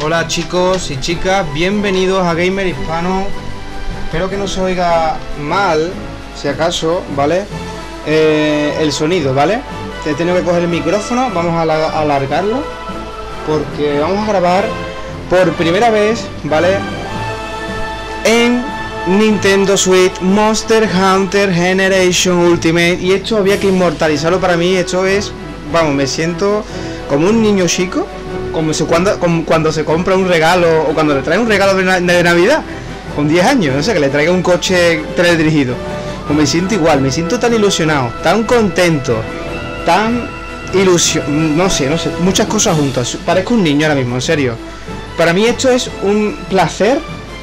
Hola chicos y chicas, bienvenidos a Gamer Hispano. Espero que no se oiga mal, si acaso, ¿vale? El sonido, ¿vale? He tenido que coger el micrófono, vamos a alargarlo, porque vamos a grabar por primera vez, ¿vale? En Nintendo Switch Monster Hunter Generation Ultimate. Y esto había que inmortalizarlo para mí. Esto es, vamos, me siento como un niño chico, como cuando se compra un regalo, o cuando le trae un regalo de Navidad con 10 años, no sé, que le traiga un coche teledirigido. Pues me siento igual, me siento tan ilusionado, tan contento, tan no sé, muchas cosas juntas. Parezco un niño ahora mismo, en serio. Para mí esto es un placer,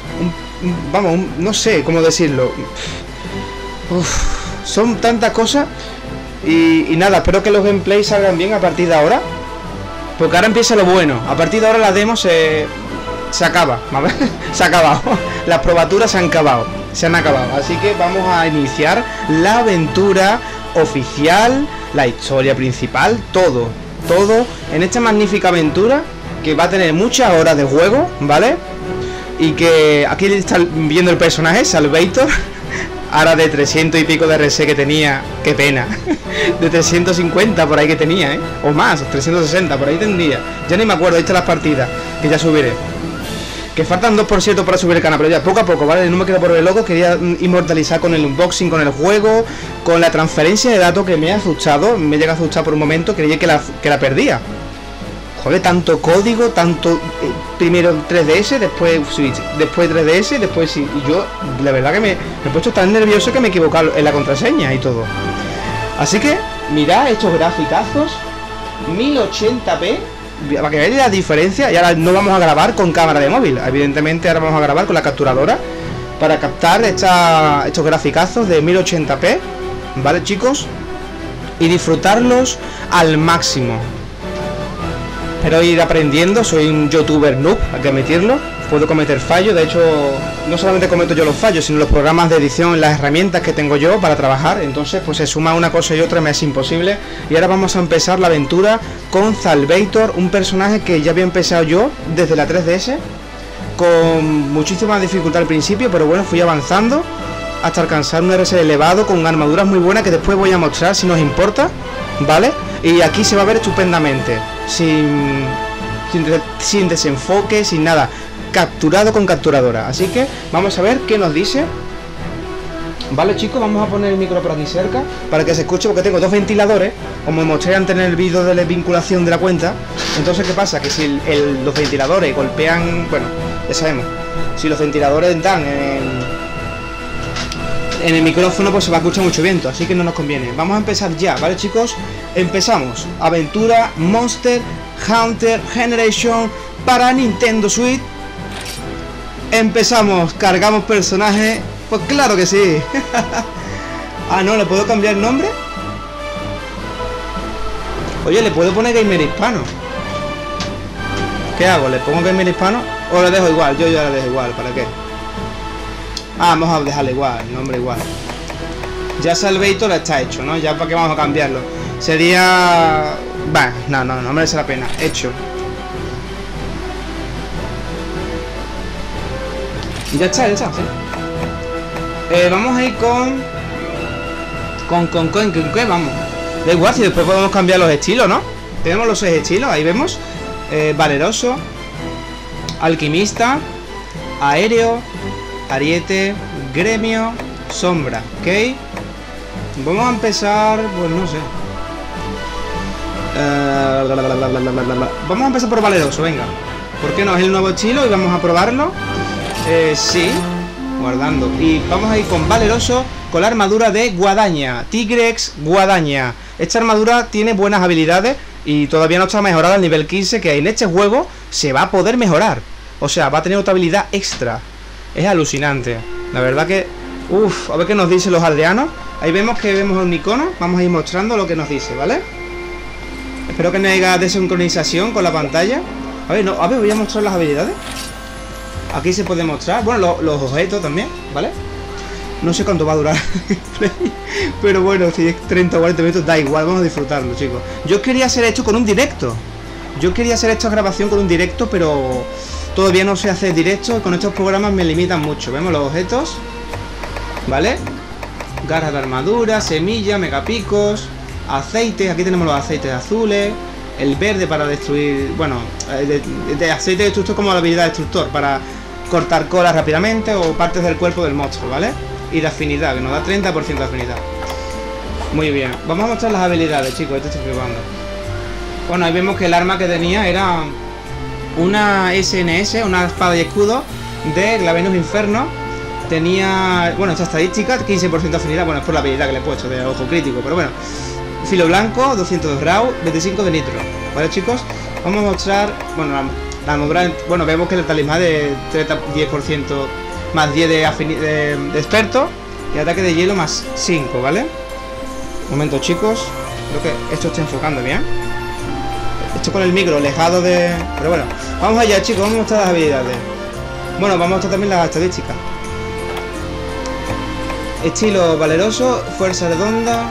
no sé cómo decirlo. Son tantas cosas y nada, espero que los gameplays salgan bien a partir de ahora, porque ahora empieza lo bueno. A partir de ahora la demo se acaba, ¿vale? Se ha acabado. Las probaturas se han acabado. Así que vamos a iniciar la aventura oficial, la historia principal, todo en esta magnífica aventura que va a tener muchas horas de juego, ¿vale? Y que aquí está viendo el personaje, Salvator. Ahora de 300 y pico de RC que tenía, qué pena. De 350 por ahí que tenía, ¿eh? O más, 360 por ahí tendría. Ya ni me acuerdo, ahí están las partidas, que ya subiré. Que faltan 2 por cierto para subir el canal, pero ya poco a poco, ¿vale? No me quiero volver loco, quería inmortalizar con el unboxing, con el juego, con la transferencia de datos que me ha asustado. Me llega a asustar por un momento, creí que la perdía. Joder, tanto código, tanto... primero 3DS, después Switch, después 3DS, después sí. Y yo, la verdad que me he puesto tan nervioso que me he equivocado en la contraseña y todo. Así que, mirad estos graficazos 1080p, para que veáis la diferencia. Y ahora no vamos a grabar con cámara de móvil, evidentemente ahora vamos a grabar con la capturadora para captar estos graficazos de 1080p, ¿vale, chicos? Y disfrutarlos al máximo. Espero ir aprendiendo, soy un youtuber noob, hay que admitirlo. Puedo cometer fallos, de hecho, no solamente cometo yo los fallos, sino los programas de edición, las herramientas que tengo yo para trabajar. Entonces, pues se suma una cosa y otra, me es imposible. Y ahora vamos a empezar la aventura con Salvator, un personaje que ya había empezado yo desde la 3DS, con muchísima dificultad al principio, pero bueno, fui avanzando hasta alcanzar un RS elevado con armaduras muy buenas que después voy a mostrar si nos importa, ¿vale? Y aquí se va a ver estupendamente, sin desenfoque, sin nada, capturado con capturadora. Así que vamos a ver qué nos dice. Vale, chicos, vamos a poner el micro por aquí cerca para que se escuche, porque tengo 2 ventiladores, como mostré antes en el vídeo de la vinculación de la cuenta. Entonces, ¿qué pasa? Que si los ventiladores golpean, bueno, ya sabemos, si los ventiladores dan en el micrófono, pues se va a escuchar mucho viento, así que no nos conviene. Vamos a empezar ya, ¿vale, chicos? Empezamos. Aventura Monster Hunter Generation para Nintendo Switch. Empezamos, cargamos personaje. Pues claro que sí. Ah, no, ¿le puedo cambiar el nombre? Oye, ¿le puedo poner Gamer Hispano? ¿Qué hago? ¿Le pongo Gamer Hispano? ¿O le dejo igual? Yo ya le dejo igual, ¿para qué? Ah, vamos a dejarle igual, el nombre igual. Ya Salvator está hecho, ¿no? Ya para qué vamos a cambiarlo. Sería... Bah, no merece la pena. Hecho. Ya está, sí. Vamos a ir con qué vamos. Da igual, si después podemos cambiar los estilos, ¿no? Tenemos los 6 estilos, ahí vemos. Valeroso, alquimista, aéreo, ariete, gremio, sombra, ¿ok? Vamos a empezar, pues no sé. Vamos a empezar por valeroso, venga. ¿Por qué no? Es el nuevo estilo y vamos a probarlo. Sí, guardando. Y vamos a ir con valeroso, con la armadura de guadaña, Tigrex guadaña. Esta armadura tiene buenas habilidades y todavía no está mejorada al nivel 15, que en este juego se va a poder mejorar. O sea, va a tener otra habilidad extra. Es alucinante. La verdad que... Uff, a ver qué nos dicen los aldeanos. Ahí vemos un icono. Vamos a ir mostrando lo que nos dice, ¿vale? Espero que no haya desincronización con la pantalla. A ver, voy a mostrar las habilidades. Aquí se puede mostrar. Bueno, los objetos también, ¿vale? No sé cuánto va a durar. Pero bueno, si es 30 o 40 minutos, da igual, vamos a disfrutarlo, chicos. Yo quería hacer esto con un directo. Yo quería hacer esta grabación con un directo, pero todavía no sé hacer directo. Y con estos programas me limitan mucho. Vemos los objetos, ¿vale? Garras de armadura, semillas, megapicos, aceites. Aquí tenemos los aceites azules. El verde para destruir... Bueno, de aceite destructor como la habilidad destructor, para cortar colas rápidamente o partes del cuerpo del monstruo, ¿vale? Y la afinidad, que nos da 30% de afinidad. Muy bien, vamos a mostrar las habilidades, chicos. Esto estoy flipando. Bueno, ahí vemos que el arma que tenía era una SNS, una espada y escudo de la Venus Inferno. Tenía, bueno, esta estadística, 15% de afinidad. Bueno, es por la habilidad que le he puesto de ojo crítico, pero bueno. Filo blanco, 200 de RAW, 25 de nitro. ¿Vale, chicos? Vamos a mostrar, bueno, la armadura, bueno, vemos que el talismán de 10% más 10 de experto y ataque de hielo más 5, ¿vale? Un momento, chicos. Creo que esto está enfocando bien. Esto con el micro alejado de... Pero bueno, vamos allá, chicos. Vamos a mostrar las habilidades. Bueno, vamos a mostrar también las estadísticas. Estilo valeroso, fuerza redonda.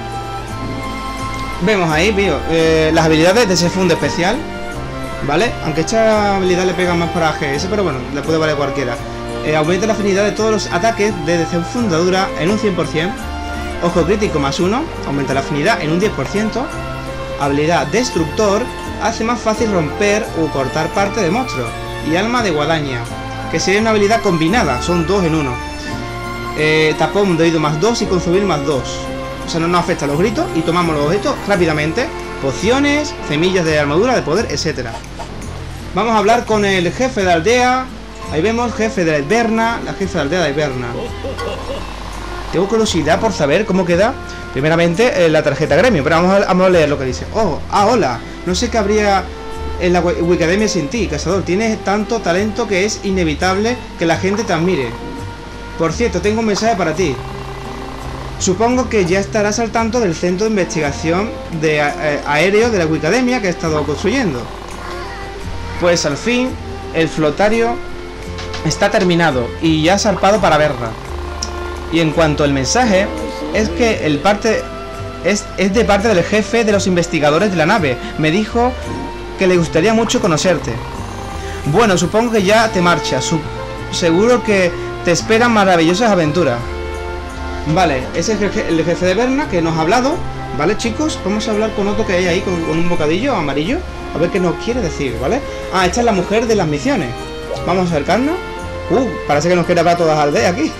Vemos ahí, las habilidades de ese fondo especial, ¿vale? Aunque esta habilidad le pega más para GS, pero bueno, le puede valer cualquiera. Aumenta la afinidad de todos los ataques de desenfundadura en un 100%. Ojo crítico más 1, aumenta la afinidad en un 10%. Habilidad destructor, hace más fácil romper o cortar parte de monstruo. Y alma de guadaña, que sería una habilidad combinada, son 2 en 1. Tapón de oído más 2 y consumir más 2. O sea, no nos afecta a los gritos y tomamos los objetos rápidamente. Pociones, semillas de armadura, de poder, etcétera. Vamos a hablar con el jefe de aldea. Ahí vemos, jefe de Iberna, la jefe de aldea de Iberna. Tengo curiosidad por saber cómo queda. Primeramente, la tarjeta gremio, pero vamos a leer lo que dice. Oh, hola. No sé qué habría en la Wikidemia sin ti, cazador. Tienes tanto talento que es inevitable que la gente te admire. Por cierto, tengo un mensaje para ti. Supongo que ya estarás al tanto del centro de investigación de aéreo de la Wikidemia que he estado construyendo. Pues al fin, el flotario está terminado y ya ha zarpado para verla. Y en cuanto al mensaje, es que es de parte del jefe de los investigadores de la nave. Me dijo que le gustaría mucho conocerte. Bueno, supongo que ya te marchas. Seguro que te esperan maravillosas aventuras. Vale, ese es el jefe de Berna que nos ha hablado. Vale, chicos, vamos a hablar con otro que hay ahí con un bocadillo amarillo. A ver qué nos quiere decir, ¿vale? Ah, esta es la mujer de las misiones. Vamos a acercarnos. Parece que nos quiere hablar todas las aldeas aquí.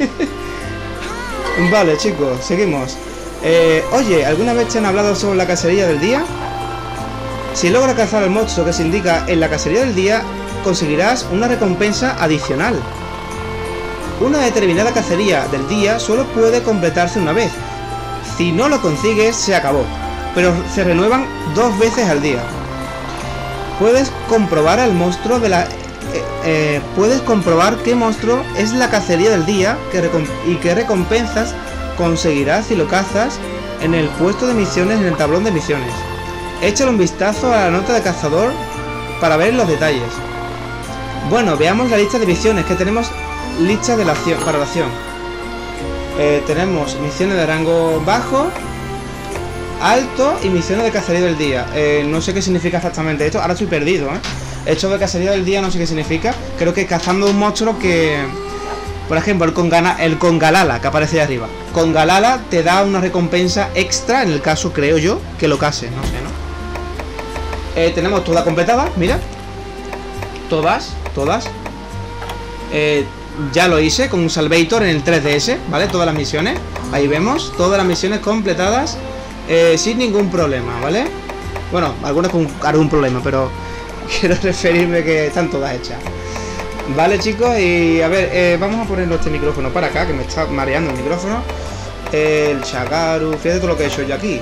Vale, chicos, seguimos. Oye, ¿alguna vez te han hablado sobre la cacería del día? Si logras cazar al monstruo que se indica en la cacería del día, conseguirás una recompensa adicional. Una determinada cacería del día solo puede completarse una vez. Si no lo consigues, se acabó. Pero se renuevan 2 veces al día. Puedes comprobar al monstruo de la... puedes comprobar qué monstruo es la cacería del día y qué recompensas conseguirás si lo cazas en el puesto de misiones en el tablón de misiones. Échale un vistazo a la nota de cazador para ver los detalles. Bueno, veamos la lista de misiones que tenemos. Lista de la acción, para la acción. Tenemos misiones de rango bajo, alto y misiones de cacería del día. No sé qué significa exactamente esto. Ahora estoy perdido, Esto de cacería del día no sé qué significa. Creo que cazando un monstruo que... Por ejemplo, el Congalala, que aparece ahí arriba. Congalala te da una recompensa extra en el caso, creo yo, que lo case. No sé, ¿no? Tenemos todas completadas, mira. Todas. Ya lo hice con un Salvator en el 3DS, ¿vale? Todas las misiones. Ahí vemos, todas las misiones completadas sin ningún problema, ¿vale? Bueno, algunas con algún problema, pero quiero referirme que están todas hechas. Vale, chicos, y a ver, vamos a ponerlo este micrófono para acá, que me está mareando el micrófono. El Chagaru, fíjate todo lo que he hecho yo aquí.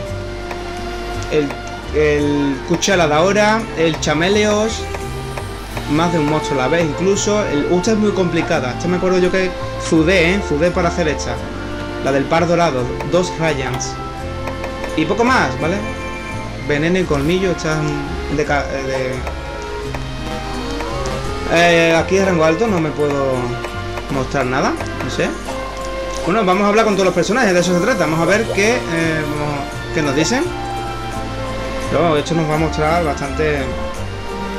El Cuchala de ahora, el Chameleos. Más de un monstruo a la vez, incluso. Esta es muy complicada. Esta me acuerdo yo que sudé para hacer esta. La del par dorado, 2 Ryans. Y poco más, ¿vale? Veneno y colmillo, estas aquí de rango alto no me puedo mostrar nada, no sé. Bueno, vamos a hablar con todos los personajes, de eso se trata. Vamos a ver qué nos dicen. Pero esto nos va a mostrar bastante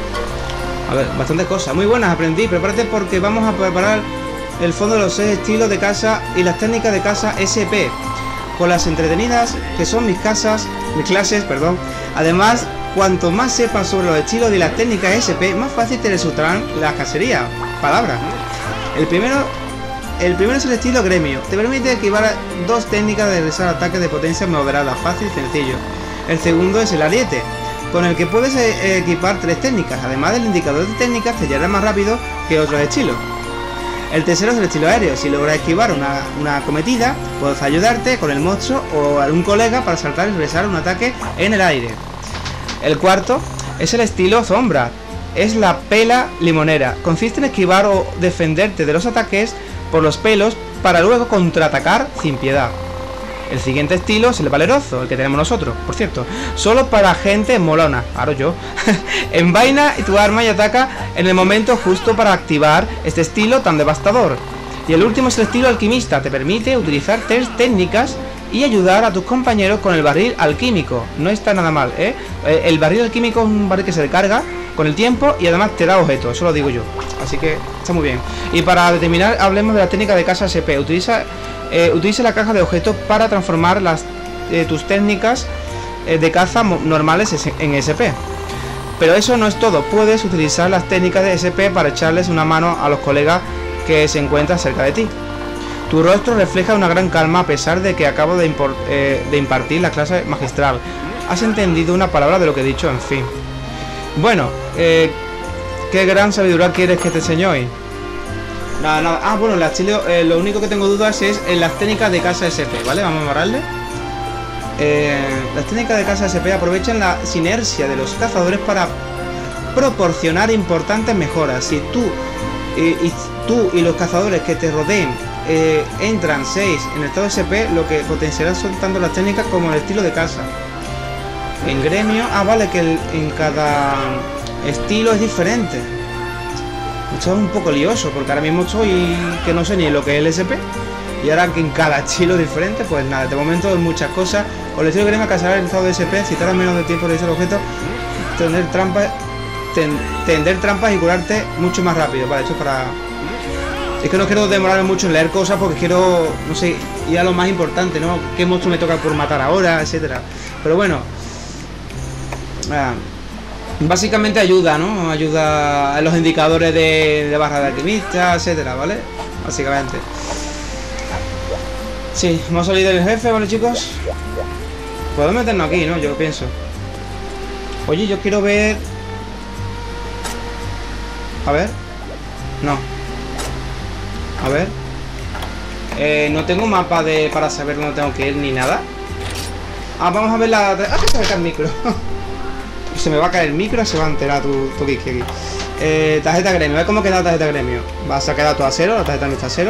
A ver, bastantes cosas. Muy buenas, aprendí. Prepárate porque vamos a preparar el fondo de los 6 estilos de caza y las técnicas de caza SP. Con las entretenidas que son mis clases, perdón. Además, cuanto más sepas sobre los estilos y las técnicas SP, más fácil te resultarán las cacerías. Palabras. El primero es el estilo gremio. Te permite esquivar 2 técnicas de realizar ataques de potencia moderada, fácil y sencillo. El segundo es el ariete, con el que puedes equipar 3 técnicas. Además del indicador de técnicas, te llevará más rápido que otros estilos. El tercero es el estilo aéreo. Si logras esquivar una acometida, puedes ayudarte con el monstruo o algún colega para saltar y realizar un ataque en el aire. El cuarto es el estilo sombra. Es la pela limonera. Consiste en esquivar o defenderte de los ataques por los pelos para luego contraatacar sin piedad. El siguiente estilo es el valeroso, el que tenemos nosotros, por cierto. Solo para gente molona, claro yo. Envaina tu arma y ataca en el momento justo para activar este estilo tan devastador. Y el último es el estilo alquimista. Te permite utilizar 3 técnicas y ayudar a tus compañeros con el barril alquímico. No está nada mal, ¿eh? El barril alquímico es un barril que se recarga con el tiempo y además te da objetos, eso lo digo yo. Así que está muy bien. Y para terminar, hablemos de la técnica de caza SP. Utiliza la caja de objetos para transformar tus técnicas de caza normales en SP. Pero eso no es todo. Puedes utilizar las técnicas de SP para echarles una mano a los colegas que se encuentran cerca de ti. Tu rostro refleja una gran calma a pesar de que acabo de impartir la clase magistral. ¿Has entendido una palabra de lo que he dicho? En fin. Bueno, ¿qué gran sabiduría quieres que te enseñe hoy? Nada. Ah, bueno, lo único que tengo dudas es en las técnicas de caza SP, ¿vale? Vamos a borrarle. Las técnicas de caza SP aprovechan la sinergia de los cazadores para proporcionar importantes mejoras. Si tú y los cazadores que te rodeen entran 6 en estado SP, lo que potenciará son tanto las técnicas como el estilo de caza. En gremio, vale, que en cada estilo es diferente. Esto es un poco lioso porque ahora mismo estoy que no sé ni lo que es el SP. Y ahora que en cada estilo es diferente, pues nada, de momento hay muchas cosas. Con el estilo de gremio cazar el estado de SP, si tardas menos de tiempo de realizar objetos, tender trampas y curarte mucho más rápido. Vale, esto es para... Es que no quiero demorarme mucho en leer cosas porque quiero, no sé, ir a lo más importante, ¿no? ¿Qué monstruo me toca por matar ahora? Etcétera. Pero bueno, básicamente ayuda, ¿no? Ayuda a los indicadores de barra de alquimista, etcétera, ¿vale? Básicamente. Sí, hemos salido del jefe, ¿vale, chicos? Podemos meternos aquí, ¿no? Yo pienso. Oye, yo quiero ver... A ver. No. A ver. No tengo mapa para saber dónde tengo que ir ni nada. Vamos a ver la... que se me cae el micro. Se me va a caer el micro, se va a enterar tu Kiki aquí. Tarjeta gremio. A ver cómo queda la tarjeta gremio. Se ha quedado todo a 0, la tarjeta no está a 0.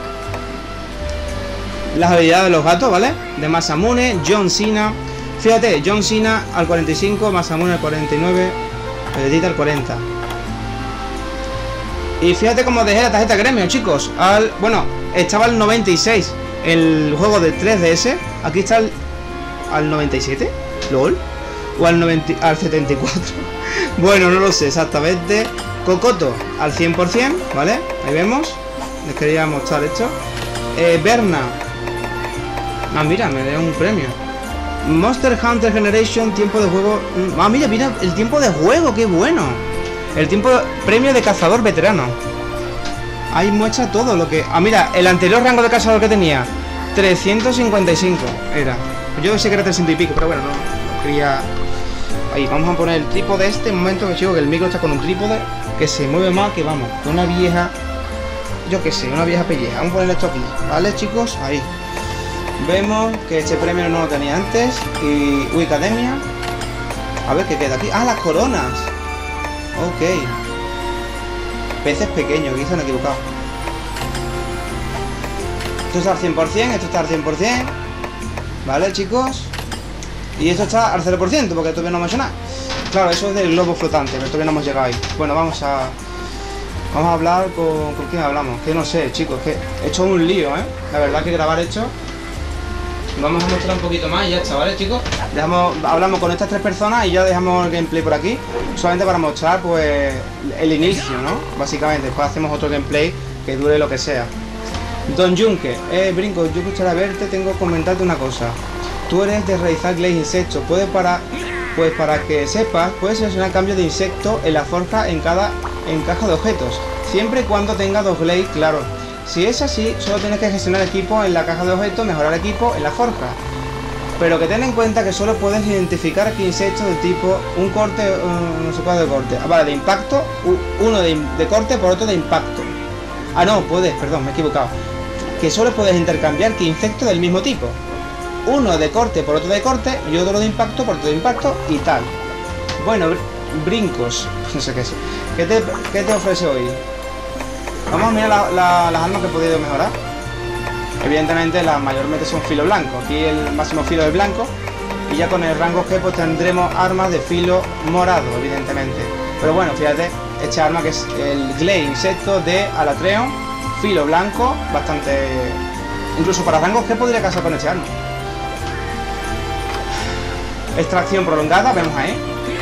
Las habilidades de los gatos, ¿vale? De Masamune, John Cena. Fíjate, John Cena al 45, Masamune al 49, Vegeta al 40. Y fíjate cómo dejé la tarjeta gremio, chicos. Bueno, estaba al 96 el juego de 3DS. Aquí está al 97, LOL. O al 74. Bueno, no lo sé exactamente. Cocoto al 100%, ¿vale? Ahí vemos. Les quería mostrar esto. Berna. Mira, me da un premio. Monster Hunter Generation, tiempo de juego. Mira, el tiempo de juego, qué bueno. El tiempo premio de cazador veterano. Ahí muestra todo lo que... mira, el anterior rango de cazador que tenía 355 era. Yo sé que era 300 y pico, pero bueno, no quería... Ahí, vamos a poner el trípode este momento, que chico, que el micro está con un trípode que se mueve más que vamos, que una vieja... Yo qué sé, una vieja pelleja. Vamos a poner esto aquí, ¿vale, chicos? Ahí. Vemos que este premio no lo tenía antes. Y... Uy, academia. A ver qué queda aquí. Las coronas. Ok. Peces pequeños, aquí se han equivocado. Esto está al 100%, esto está al 100%. Vale, chicos. Y esto está al 0%, porque todavía no hemos hecho nada. Claro, eso es del globo flotante, pero todavía no hemos llegado ahí. Bueno, vamos a hablar con quién hablamos. Que no sé, chicos, que he hecho un lío, ¿eh? La verdad que grabar esto Vamos a mostrar un poquito más y ya está, ¿vale, chicos? Hablamos con estas 3 personas y ya dejamos el gameplay por aquí. Solamente para mostrar, pues, el inicio, ¿no? Básicamente, después hacemos otro gameplay que dure lo que sea. Don Junque, Brinco, yo gustaría verte, tengo que comentarte una cosa. Tú eres de realizar Glaze Insectos, pues para que sepas, puedes seleccionar cambio de insecto en la forja en cada caja de objetos, siempre y cuando tenga 2 Glaze, claro. Si es así, solo tienes que gestionar equipo en la caja de objetos, mejorar equipo en la forja. Pero que ten en cuenta que solo puedes identificar qué insectos de tipo un corte, no sé cuál de corte. Vale, de impacto, uno de corte por otro de impacto. Ah, no, puedes, perdón, me he equivocado. Que solo puedes intercambiar que insectos del mismo tipo. Uno de corte por otro de corte y otro de impacto por otro de impacto y tal. Bueno, brincos, no sé qué es. ¿Qué te ofrece hoy? Vamos a mirar las armas que he podido mejorar. Evidentemente las mayormente son filo blanco. Aquí el máximo filo es blanco. Y ya con el rango G pues tendremos armas de filo morado, evidentemente. Pero bueno, fíjate, esta arma que es el Glaze Insecto de Alatreon, filo blanco, bastante... Incluso para rango G podría casar con este arma. Extracción prolongada, vemos ahí.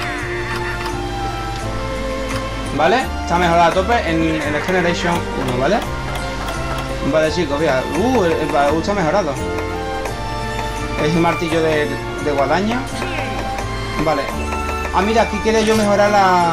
¿Vale? Está mejorada a tope en el Generation 1, ¿vale? Vale, chicos, mira. El baúl está mejorado. Es un martillo de guadaña. Vale. Ah, mira, aquí quiero yo mejorar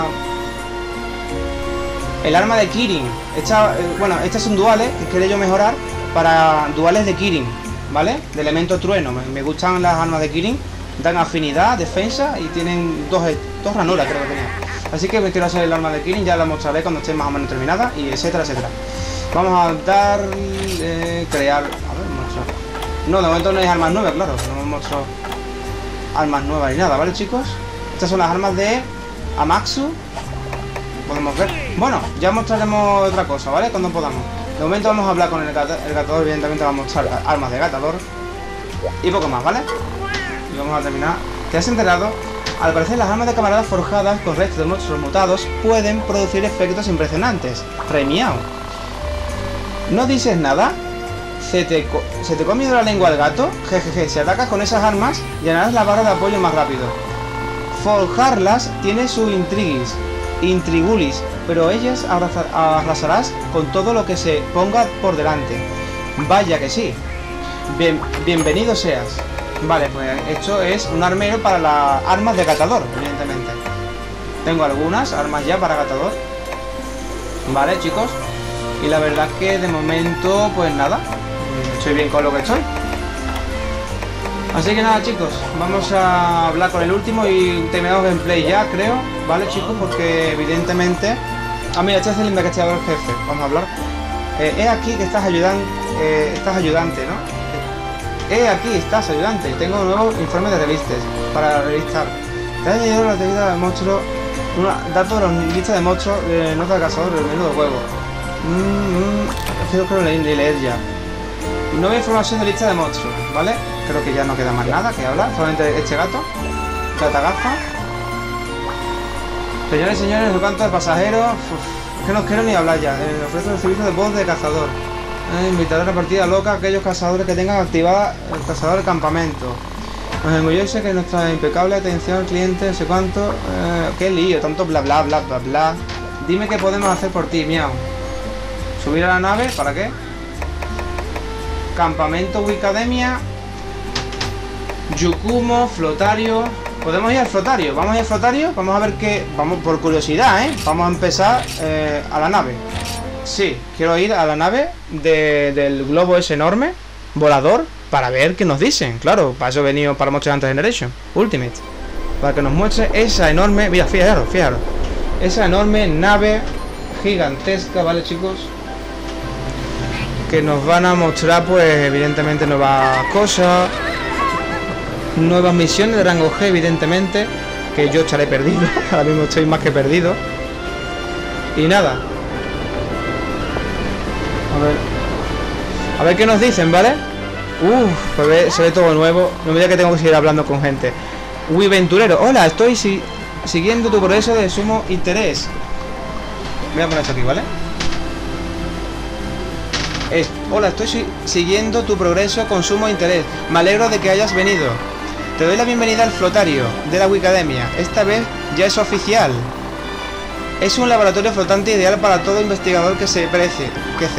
el arma de Kirin. Bueno, estas son duales que quiero yo mejorar para duales de Kirin, ¿vale? De elemento trueno. Me gustan las armas de Kirin. Dan afinidad, defensa y tienen dos ranuras, creo que tenía. Así que me quiero hacer el arma de Kirin, ya la mostraré cuando esté más o menos terminada y etcétera, etcétera. Vamos a dar... crear... A ver, mostrar. No, de momento no hay armas nuevas, claro. No muestro armas nuevas ni nada, ¿vale, chicos? Estas son las armas de Amaxu. Podemos ver. Bueno, ya mostraremos otra cosa, ¿vale? Cuando podamos. De momento vamos a hablar con el gatador, evidentemente vamos a mostrar armas de gatador. Y poco más, ¿vale? Y vamos a terminar. ¿Te has enterado? Al parecer las armas de camaradas forjadas con restos de monstruos mutados pueden producir efectos impresionantes. Premiado. ¿No dices nada? ¿Se te comió la lengua el gato? Jejeje, si atacas con esas armas, llenarás la barra de apoyo más rápido. Forjarlas tiene su intrigulis, pero ellas arrasarás con todo lo que se ponga por delante. Vaya que sí. Bienvenido seas. Vale, pues esto es un armero para las armas de gatador, evidentemente. Tengo algunas armas ya para gatador. Vale, chicos. Y la verdad es que de momento, pues nada, estoy bien con lo que estoy. Así que nada, chicos, vamos a hablar con el último y terminamos gameplay ya, creo. Vale, chicos, porque evidentemente... Ah, mira, este es el investigador jefe. Vamos a hablar. He aquí que estás ayudante, ¿no? Aquí estás, ayudante. Tengo un nuevo informe de revistas para revistar. Te has leído la lista de monstruos. Datos de la lista de monstruos de nota de cazador del menú de juego. Creo que leer ya. Nueva información de lista de monstruos, ¿vale? Creo que ya no queda más nada que hablar. Solamente este gato. Gata gafa. Señores y señores, en cuanto de pasajeros. Que no quiero ni hablar ya. Ofrece el servicio de voz de cazador. Invitaré a una partida loca a aquellos cazadores que tengan activada el cazador del campamento. Nos enorgullece que nuestra impecable atención al cliente, no sé cuánto. Qué lío, tanto bla bla bla bla bla. Dime qué podemos hacer por ti, miau. Subir a la nave, ¿para qué? Campamento Wicademia. Yukumo, flotario. Podemos ir al flotario, vamos a ir al flotario. Vamos a ver qué. Vamos por curiosidad, Vamos a empezar a la nave. Sí, quiero ir a la nave del globo ese enorme, volador, para ver qué nos dicen. Claro, para eso he venido para Monster Hunter Generation Ultimate. Para que nos muestre esa enorme... Mira, fijaros. Esa enorme nave gigantesca, ¿vale, chicos? Que nos van a mostrar, pues, evidentemente, nuevas cosas. Nuevas misiones de rango G, evidentemente. Que yo estaré perdido. Ahora mismo estoy más que perdido. Y nada. A ver qué nos dicen, ¿vale? Pues se ve todo nuevo. No me diga que tengo que seguir hablando con gente. Uy, venturero. Hola, estoy siguiendo tu progreso de sumo interés. Voy a poner esto aquí, ¿vale? Hola, estoy siguiendo tu progreso con sumo interés. Me alegro de que hayas venido. Te doy la bienvenida al flotario de la Wikidemia. Esta vez ya es oficial. Es un laboratorio flotante ideal para todo investigador que se precie.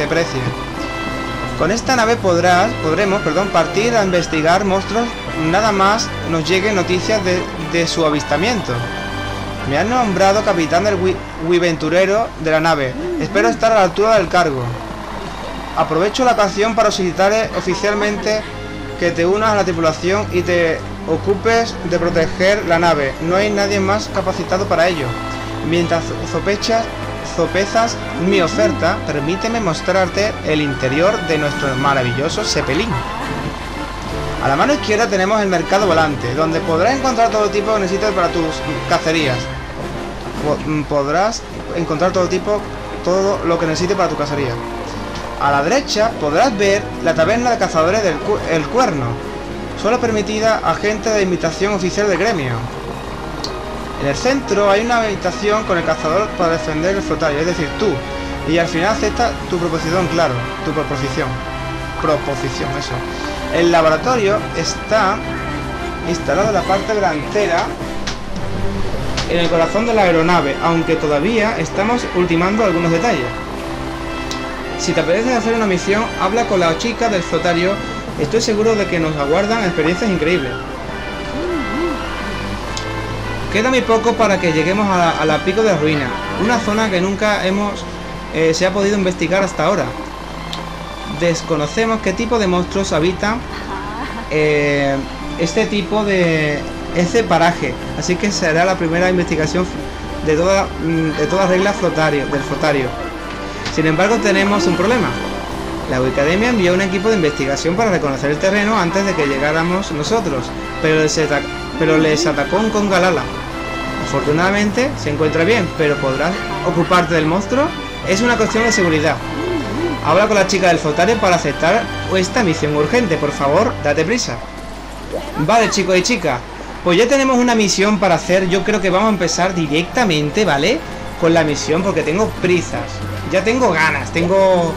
Con esta nave podremos partir a investigar monstruos nada más nos lleguen noticias de su avistamiento. Me han nombrado capitán del Wiventurero de la nave. Espero estar a la altura del cargo. Aprovecho la ocasión para solicitar oficialmente que te unas a la tripulación y te ocupes de proteger la nave. No hay nadie más capacitado para ello. Mientras sopezas mi oferta, permíteme mostrarte el interior de nuestro maravilloso Zeppelin. A la mano izquierda tenemos el mercado volante, donde podrás encontrar todo tipo que necesites para tus cacerías. Podrás encontrar todo lo que necesites para tu cacería. A la derecha podrás ver la taberna de cazadores del Cuerno, solo permitida a gente de invitación oficial del gremio. En el centro hay una habitación con el cazador para defender el flotario, es decir, tú. Y al final acepta tu proposición, claro, tu proposición, eso. El laboratorio está instalado en la parte delantera, en el corazón de la aeronave, aunque todavía estamos ultimando algunos detalles. Si te apetece hacer una misión, habla con la chica del flotario. Estoy seguro de que nos aguardan experiencias increíbles. Queda muy poco para que lleguemos a la Pico de la Ruina, una zona que nunca se ha podido investigar hasta ahora. Desconocemos qué tipo de monstruos habitan este paraje, así que será la primera investigación de toda regla del flotario. Sin embargo, tenemos un problema. La Wikidemia envió un equipo de investigación para reconocer el terreno antes de que llegáramos nosotros, pero les atacó un Congalala. Afortunadamente se encuentra bien, pero ¿podrás ocuparte del monstruo? Es una cuestión de seguridad. Habla con la chica del flotario para aceptar esta misión urgente. Por favor, date prisa. Vale, chicos y chicas, pues ya tenemos una misión para hacer. Yo creo que vamos a empezar directamente, ¿vale? Con la misión, porque tengo prisas. Ya tengo ganas, tengo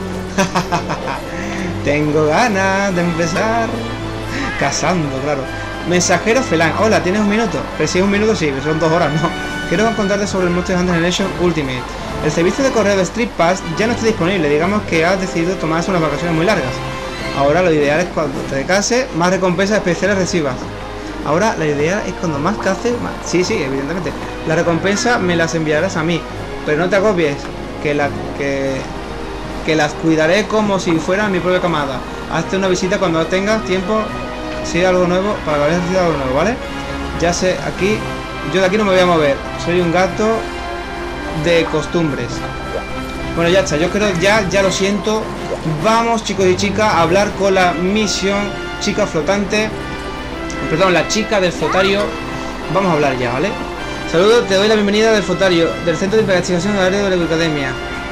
ganas de empezar cazando, claro. Mensajero Felan, hola, ¿tienes un minuto? Pues si es un minuto, sí, son 2 horas, no. Quiero contarte sobre el Monster Hunter Generation Ultimate. El servicio de correo de Street Pass ya no está disponible. Digamos que has decidido tomarse unas vacaciones muy largas. Ahora lo ideal es cuando te cases, más recompensas especiales recibas. Ahora la idea es cuando más caces, más... Sí, evidentemente. La recompensa me las enviarás a mí. Pero no te agobies, que las cuidaré como si fueran mi propia camada. Hazte una visita cuando tengas tiempo, si hay algo nuevo, para que hayas algo nuevo, ¿vale? Ya sé, yo de aquí no me voy a mover. Soy un gato de costumbres. Bueno, ya está, yo creo, ya lo siento. Vamos, chicos y chicas, a hablar con la misión chica flotante. Perdón, la chica del flotario. Vamos a hablar ya, ¿vale? Saludos, te doy la bienvenida del flotario, del Centro de Investigación del Área de la Wikidemia.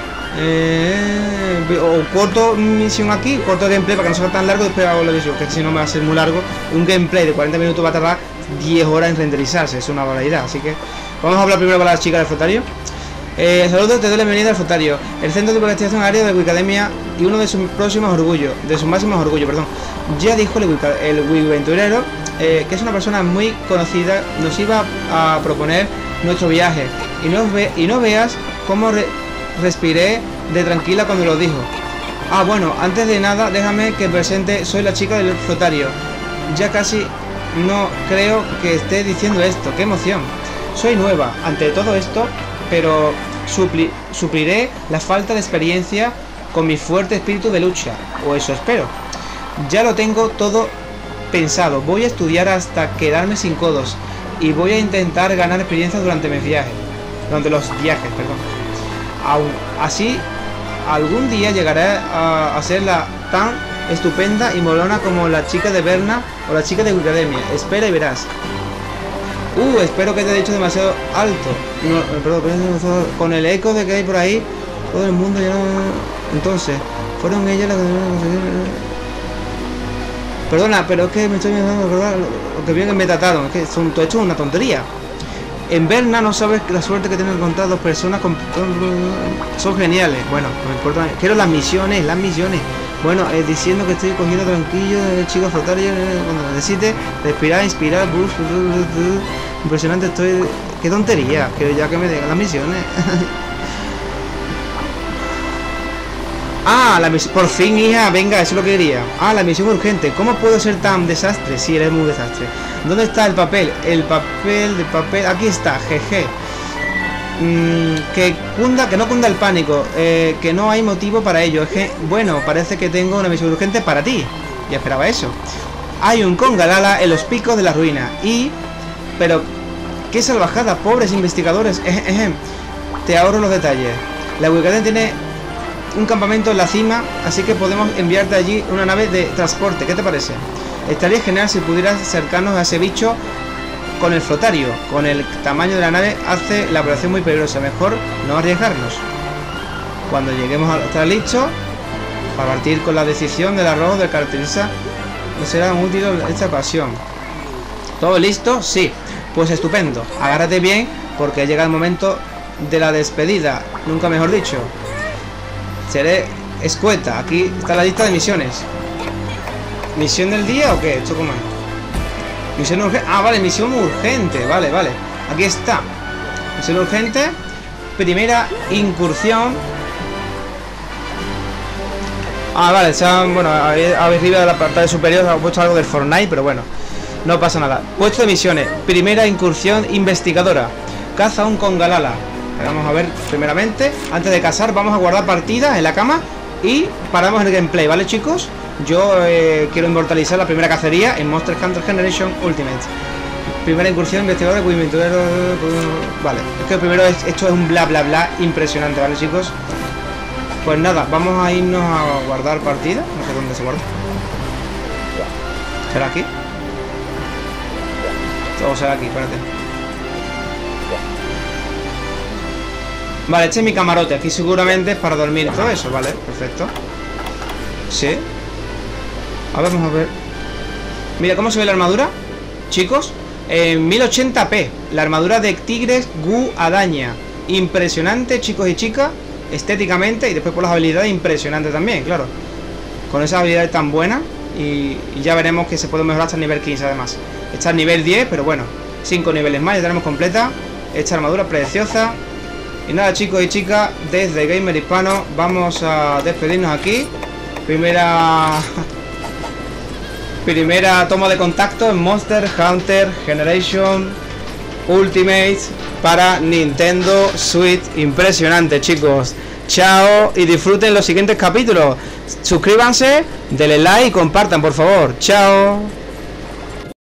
Corto misión aquí, corto gameplay para que no sea tan largo. Después hago la misión, que si no me va a ser muy largo. Un gameplay de 40 minutos va a tardar 10 horas en renderizarse, es una barbaridad. Así que vamos a hablar primero con la chica del flotario. Saludos, te doy la bienvenida al flotario, el Centro de Investigación Área de la Wikidemia y uno de sus próximos orgullos, perdón. Ya dijo el Wiventurero que es una persona muy conocida, nos iba a proponer nuestro viaje. Y no veas cómo respiré de tranquila cuando lo dijo. Ah, bueno, antes de nada, déjame que presente, soy la chica del flotario. Ya casi no creo que esté diciendo esto, qué emoción. Soy nueva ante todo esto, pero supliré la falta de experiencia con mi fuerte espíritu de lucha, o eso espero. Ya lo tengo todo pensado, voy a estudiar hasta quedarme sin codos y voy a intentar ganar experiencia durante los viajes, así algún día llegaré a ser tan estupenda y molona como la chica de Berna o la chica de Wikidemia. Espera y verás. Espero que te haya dicho demasiado alto. No, perdón, con el eco de que hay por ahí, todo el mundo ya no... Entonces, fueron ellas las que debieron conseguir... Perdona, pero es que me estoy pensando recordar lo que bien que me trataron. Es que tú has hecho una tontería. En Berna no sabes la suerte que tienen encontrar 2 personas son geniales. Bueno, no me importa. Quiero las misiones. Bueno, diciendo que estoy cogiendo tranquilo, chico, flotar cuando necesite, respirar, inspirar, impresionante estoy. Qué tontería, que ya que me den las misiones. Ah, la misión, por fin, hija, venga, eso es lo que quería. Ah, la misión urgente. ¿Cómo puedo ser tan desastre? Sí, eres muy desastre. ¿Dónde está el papel? El papel, aquí está, jeje. Que no cunda el pánico, que no hay motivo para ello. Es que, bueno, parece que tengo una misión urgente para ti. Ya esperaba eso. Hay un Congalala en los picos de la ruina. Pero, qué salvajada, pobres investigadores. Te ahorro los detalles. La ubicación tiene un campamento en la cima, así que podemos enviarte allí una nave de transporte. ¿Qué te parece? Estaría genial si pudieras acercarnos a ese bicho con el flotario. Con el tamaño de la nave hace la operación muy peligrosa. Mejor no arriesgarnos. Cuando lleguemos a estar listos para partir con la decisión del arroz del caracteriza, no será útil esta ocasión. ¿Todo listo? Sí. Pues estupendo. Agárrate bien porque llega el momento de la despedida. Nunca mejor dicho. Seré escueta. Aquí está la lista de misiones. ¿Misión del día o qué? ¿Esto cómo es? Misión urgente. Ah, vale, misión urgente. Vale. Aquí está. Misión urgente. Primera incursión. Ah, vale. Bueno, arriba de la parte superior ha puesto algo del Fortnite, pero bueno. No pasa nada. Puesto de misiones. Primera incursión investigadora. Caza un Congalala. Vamos a ver primeramente. Antes de cazar vamos a guardar partidas en la cama y paramos el gameplay, ¿vale, chicos? Yo quiero inmortalizar la primera cacería en Monster Hunter Generation Ultimate. Primera incursión investigadora. Vale, es que primero esto es un bla bla bla impresionante, ¿vale, chicos? Pues nada, vamos a irnos a guardar partida. No sé dónde se guarda. ¿Será aquí? O será aquí, espérate. Vale, este es mi camarote. Aquí seguramente es para dormir y todo eso, vale, perfecto. Sí. A ver, vamos a ver. Mira cómo se ve la armadura, chicos. En 1080p. La armadura de Tigres Gu Adaña. Impresionante, chicos y chicas. Estéticamente y después por las habilidades, impresionante también, claro. Con esas habilidades tan buenas. Y ya veremos que se puede mejorar hasta el nivel 15 además. Está al nivel 10, pero bueno, 5 niveles más, ya tenemos completa esta armadura preciosa. Y nada, chicos y chicas, desde Gamer Hispano vamos a despedirnos aquí. Primera toma de contacto en Monster Hunter Generation Ultimate para Nintendo Switch. Impresionante, chicos. Chao y disfruten los siguientes capítulos. Suscríbanse, denle like y compartan, por favor. Chao.